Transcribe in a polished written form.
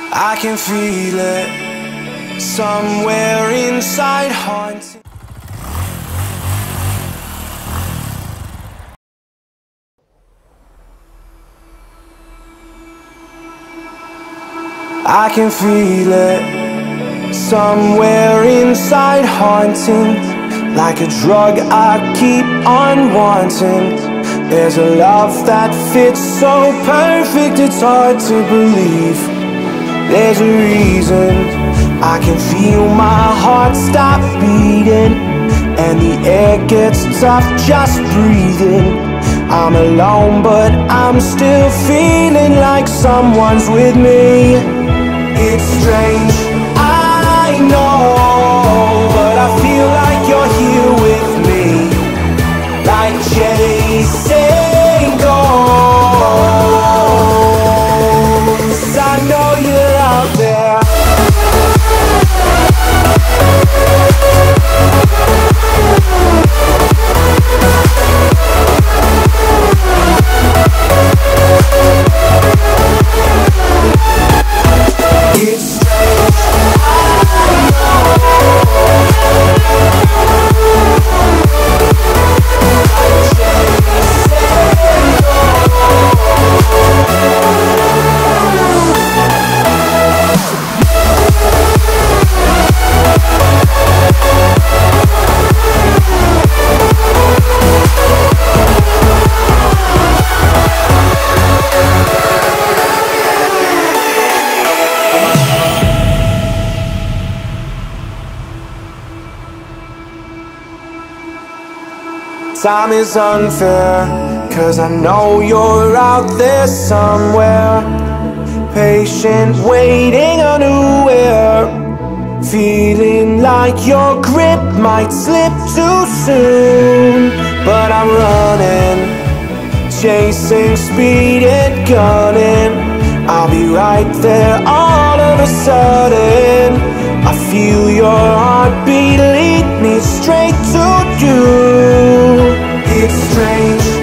I can feel it somewhere inside, haunting. I can feel it somewhere inside, haunting. Like a drug I keep on wanting. There's a love that fits so perfect, it's hard to believe. There's a reason I can feel my heart stop beating, and the air gets tough just breathing. I'm alone but I'm still feeling like someone's with me. It's strange, I know, but I feel like you're here with me. Like chasing ghosts, I know you're out there. It's strange, I know. Time is unfair, 'cause I know you're out there somewhere, patient, waiting unaware, feeling like your grip might slip too soon. But I'm running, chasing speed and gunning. I'll be right there all of a sudden. I feel your heartbeat lead me straight to you. It's strange,